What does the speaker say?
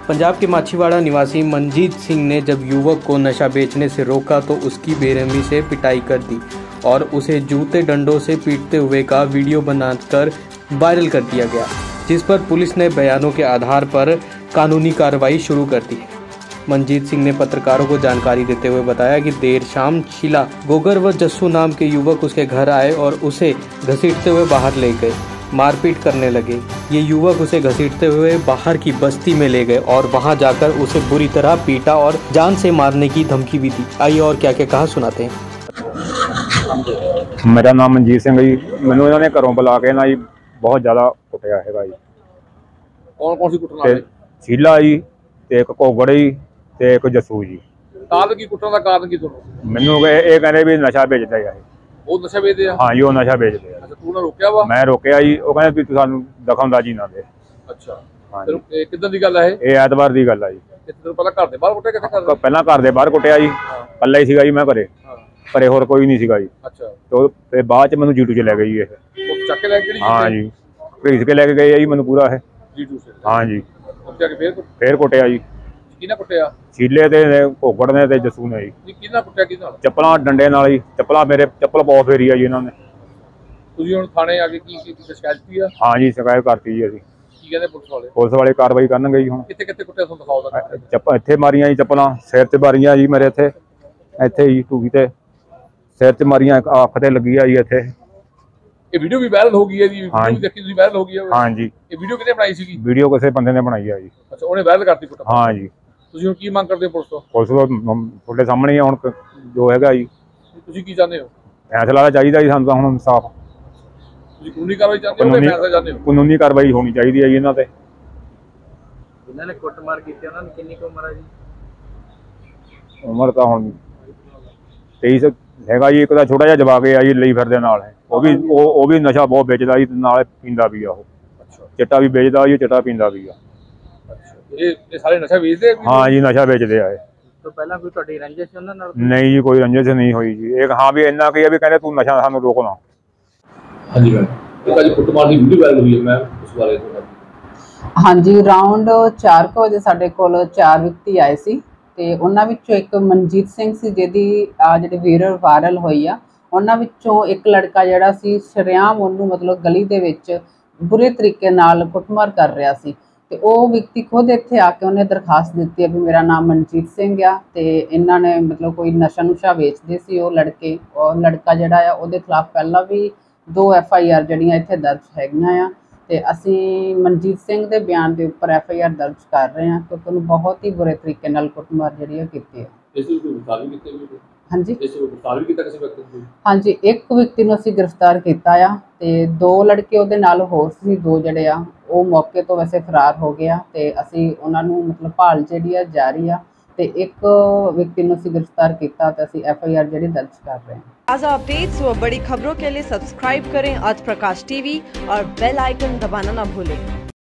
पंजाब के माछीवाड़ा निवासी मनजीत सिंह ने जब युवक को नशा बेचने से रोका तो उसकी बेरहमी से पिटाई कर दी और उसे जूते डंडों से पीटते हुए का वीडियो बनाकर वायरल कर दिया गया, जिस पर पुलिस ने बयानों के आधार पर कानूनी कार्रवाई शुरू कर दी। मनजीत सिंह ने पत्रकारों को जानकारी देते हुए बताया कि देर शाम शीला गोगर व जस्सू नाम के युवक उसके घर आए और उसे घसीटते हुए बाहर ले गए, मारपीट करने लगे। ये युवक उसे घसीटते हुए बाहर की बस्ती में ले गए और वहां जाकर उसे बुरी तरह पीटा और जान से मारने की धमकी भी दी। आइए और क्या क्या कहा सुनाते हैं। मेरा नाम मनजीत सिंह जी। मैनू इन्होंने घरों बुला के ना जी बहुत ज़्यादा कुटिया है जी। कौन सी कुटना? शीला जी ते एक घोगड़ जी ते एक जस्सू जी। कारण की कुटना का कारण की ਤੁਹਾਨੂੰ? मैनू ये कहते भी नशा बेचता है। ਉਹ ਨਸ਼ਾ ਵੇਚਦੇ ਆ? हाँ जी, वो नशा बेचते हैं। ਅੱਛਾ, ਤੂੰ ਨਾ ਰੋਕਿਆ ਵਾ? मैं रोकया जी। वो कहते भी सानू दखलअंदाजी ना दे। ਅੱਛਾ, हाँ ਫਿਰ जी। ਕਿੱਦਾਂ ਦੀ ਗੱਲ ਹੈ ਇਹ? ये ऐतवार की गल है जी। ਤੈਨੂੰ ਪਤਾ ਘਰ ਦੇ ਬਾਹਰ ਕੁੱਟਿਆ ਕਿੱਥੇ ਕਰਦਾ? पहला घर दे बाहर कुटिया जी, कल्ला ही सीगा जी मैं घरे। ਹਾਂ, घरे होर कोई नहीं सीगा जी। ਅੱਛਾ, तो फिर बाद च मैनू जीटू च लै गई ये। ਉਹ ਚੱਕ ਕੇ ਲੈ ਕੇ ਕਿਹੜੀ हाँ जी, घसीट के लैके गए जी, मैनू पूरा है। ਜੀਟੂ ਸੇ? हाँ जी, ਉਹ ਜਾ ਕੇ फिर कुटिया जी। ਕਿਹਨਾਂ ਕੁੱਟਿਆ? शीले ते घोगड़ ने ते जस्सू ने जी। ਕਿਹਨਾਂ ਕੁੱਟਿਆ ਕਿਹਦੇ ਨਾਲ? ਚੱਪਲਾਂ ਡੰਡੇ ਨਾਲ ਜੀ। ਚੱਪਲਾਂ ਮੇਰੇ ਚੱਪਲ ਬਹੁਤ ਫੇਰੀ ਆ ਜੀ ਇਹਨਾਂ ਨੇ। ਤੁਸੀਂ ਹੁਣ ਥਾਣੇ ਆ ਕੇ ਕੀ ਸ਼ਿਕਾਇਤ ਕੀਤੀ ਆ? ਹਾਂ ਜੀ, ਸ਼ਿਕਾਇਤ ਕਰਤੀ ਜੀ ਅਸੀਂ। ਕੀ ਕਹਿੰਦੇ ਪੁਲਿਸ ਵਾਲੇ? ਪੁਲਿਸ ਵਾਲੇ ਕਾਰਵਾਈ ਕਰਨਗੇ ਜੀ। ਹੁਣ ਕਿੱਥੇ ਕਿੱਥੇ ਕੁੱਟਿਆ ਤੁਹਾਨੂੰ ਦਿਖਾਓ ਦਾ? ਚੱਪਲ ਇੱਥੇ ਮਾਰੀਆਂ ਜੀ, ਚੱਪਲਾਂ ਸਿਰ ਤੇ ਮਾਰੀਆਂ ਜੀ ਮੇਰੇ ਇੱਥੇ ਜੀ ਟੂਕੀ ਤੇ ਸਿਰ ਤੇ ਮਾਰੀਆਂ, ਅੱਖ ਤੇ ਲੱਗੀ ਆ ਜੀ ਇੱਥੇ। ਇਹ ਵੀਡੀਓ ਵੀ ਵਾਇਰਲ ਹੋ ਗਈ ਹੈ ਜੀ? ਵੀਡੀਓ ਵੀ ਦੇਖੀ ਤੁਸੀਂ? ਵਾਇਰਲ ਹੋ ਗਈ ਹੈ? ਹਾਂ ਜੀ। ਇਹ ਵੀਡੀਓ ਕਿਹਨੇ ਬਣਾਈ ਸੀਗੀ? ਵੀਡੀਓ ਕਿਸੇ ਬੰਦੇ ਨੇ ਬਣਾਈ ਆ ਜੀ। ਅੱਛਾ, ਉਹਨੇ ਵਾਇਰਲ ਕਰਤੀ ਕੁੱਟ? ਹਾਂ ਜੀ। ਤੁਸੀਂ ਹੁਣ ਕੀ ਮੰਗ ਕਰਦੇ ਹੋ ਪੁਲਿਸ ਤੋਂ? ਪੁਲਿਸ ਤੁਹਾਡੇ ਸਾਹਮਣੇ ਆ ਹੁਣ ਜੋ ਹੈਗਾ ਜੀ। ਤੁਸੀਂ ਕੀ ਚਾਹੁੰਦੇ ਹੋ? ਫੈਸਲਾ ਤਾਂ ਚਾਹੀਦਾ ਜੀ ਸਾਨੂੰ ਤਾਂ ਹੁਣ ਇਨਸਾਫ। ਤੁਸੀਂ ਕਾਨੂੰਨੀ ਕਾਰਵਾਈ ਚਾਹੁੰਦੇ ਹੋ ਕਿ ਫੈਸਲਾ ਚਾਹੁੰਦੇ ਹੋ? ਕਾਨੂੰਨੀ ਕਾਰਵਾਈ ਹੋਣੀ ਚਾਹੀਦੀ ਹੈ ਜੀ ਇਹਨਾਂ ਤੇ। ਇਹਨਾਂ ਨੇ ਕੁੱਟਮਾਰ ਕੀਤੀ, ਉਹਨਾਂ ਦੀ ਕਿੰਨੀ ਕੁ ਉਮਰ ਹੈ ਜੀ? ਉਮਰ ਤਾਂ ਹੁਣ 23 ਹੈਗਾ ਜੀ। ਇੱਕ ਤਾਂ ਛੋਟਾ ਜਿਹਾ ਜਵਾਕ ਆ ਜੀ, ਲਈ ਫਿਰਦੇ ਨਾਲ ਹੈ। ਉਹ ਵੀ ਨਸ਼ਾ ਬਹੁਤ ਵੇਚਦਾ ਜੀ, ਨਾਲ ਪੀਂਦਾ ਵੀ ਆ। ਉਹ ਚਿੱਟਾ ਵੀ ਵੇਚਦਾ ਜੀ, ਚਿੱਟਾ ਪੀਂਦਾ ਵੀ ਆ। ਇਹ ਸਾਰੇ ਨਸ਼ਾ ਵੇਚਦੇ ਆ? ਹਾਂ ਜੀ, ਨਸ਼ਾ ਵੇਚਦੇ ਆ ਇਹ। ਤੋਂ ਪਹਿਲਾਂ ਕੋਈ ਤੁਹਾਡੀ ਰੰਜਿਸ਼ ਸੀ ਉਹਨਾਂ ਨਾਲ? ਨਹੀਂ ਜੀ, ਕੋਈ ਰੰਜਿਸ਼ ਨਹੀਂ ਹੋਈ ਜੀ। ਇਹ ਹਾਂ ਵੀ ਇੰਨਾ ਕੀ ਆ ਵੀ ਕਹਿੰਦੇ ਤੂੰ ਨਸ਼ਾ ਸਾਨੂੰ ਰੋਕਣਾ। ਹਾਂਜੀ ਮੈਮ, ਇੱਕ ਅੱਜ ਕੁੱਟਮਾਰ ਦੀ ਵੀਡੀਓ ਵਾਇਰਲ ਹੋਈ ਹੈ ਮੈਮ, ਉਸ ਬਾਰੇ ਹਾਂਜੀ, ਰਾਉਂਡ 4 ਵਜੇ ਸਾਡੇ ਕੋਲ 4 ਵਿਅਕਤੀ ਆਏ ਸੀ ਤੇ ਉਹਨਾਂ ਵਿੱਚੋਂ ਇੱਕ ਮਨਜੀਤ ਸਿੰਘ ਸੀ ਜਿਹਦੀ ਜਿਹੜੀ ਵੀਡੀਓ ਵਾਇਰਲ ਹੋਈ ਆ। ਉਹਨਾਂ ਵਿੱਚੋਂ ਇੱਕ ਲੜਕਾ ਜਿਹੜਾ ਸੀ ਸ਼ਰੇਆਮ ਉਹਨੂੰ ਮਤਲਬ ਗਲੀ ਦੇ ਵਿੱਚ ਬੁਰੇ ਤਰੀਕੇ ਨਾਲ ਕੁੱਟਮਾਰ ਕਰ ਰਿਹਾ ਸੀ ਤੇ ਉਹ ਵਿਅਕਤੀ ਖੁਦ ਇੱਥੇ ਆ ਕੇ ਉਹਨੇ ਦਰਖਾਸਤ ਦਿੱਤੀ ਹੈ ਵੀ ਮੇਰਾ ਨਾਮ ਮਨਜੀਤ ਸਿੰਘ ਆ ਤੇ ਇਹਨਾਂ ਨੇ ਮਤਲਬ ਕੋਈ ਨਸ਼ਾ ਨੁਸ਼ਾ ਵੇਚਦੇ ਸੀ ਉਹ ਲੜਕੇ। ਉਹ ਲੜਕਾ ਜਿਹੜਾ ਆ ਉਹਦੇ ਖਿਲਾਫ ਪਹਿਲਾਂ ਵੀ 2 FIR ਜਿਹੜੀਆਂ ਇੱਥੇ ਦਰਜ ਹੈਗੀਆਂ ਆ ਤੇ ਅਸੀਂ ਮਨਜੀਤ ਸਿੰਘ ਦੇ ਬਿਆਨ ਦੇ ਉੱਪਰ FIR ਦਰਜ ਕਰ ਰਹੇ ਹਾਂ ਕਿਉਂਕਿ ਉਹਨੂੰ ਬਹੁਤ ਹੀ ਬੁਰੇ ਤਰੀਕੇ ਨਾਲ ਕੁੱਟਮਾਰ ਜਿਹੜੀ ਆ ਕੀਤੀ ਹੈ। ਹਾਂਜੀ ਹਾਂਜੀ, ਇੱਕ ਵਿਅਕਤੀ ਨੂੰ ਅਸੀਂ ਗ੍ਰਿਫਤਾਰ ਕੀਤਾ ਆ ਤੇ 2 ਲੜਕੇ ਉਹਦੇ ਨਾਲ ਹੋਰ ਸੀ। 2 ਜਿਹੜੇ ਆ ਉਹ ਮੌਕੇ ਤੋਂ ਵੈਸੇ ਫਰਾਰ ਹੋ ਗਏ ਆ ਤੇ ਅਸੀਂ ਉਹਨਾਂ ਨੂੰ ਮਤਲਬ ਭਾਲ ਜਿਹੜੀ ਆ ਜਾਰੀ ਆ ਤੇ ਇੱਕ ਵਿਅਕਤੀ ਨੂੰ ਅਸੀਂ गिरफ्तार किया तो ਅਸੀਂ FIR ਜਿਹੜੀ दर्ज कर रहे हैं। ताज़ा अपडेट्स व बड़ी खबरों के लिए सब्सक्राइब करें आज प्रकाश टीवी और बेल आइकन दबाना न भूलें।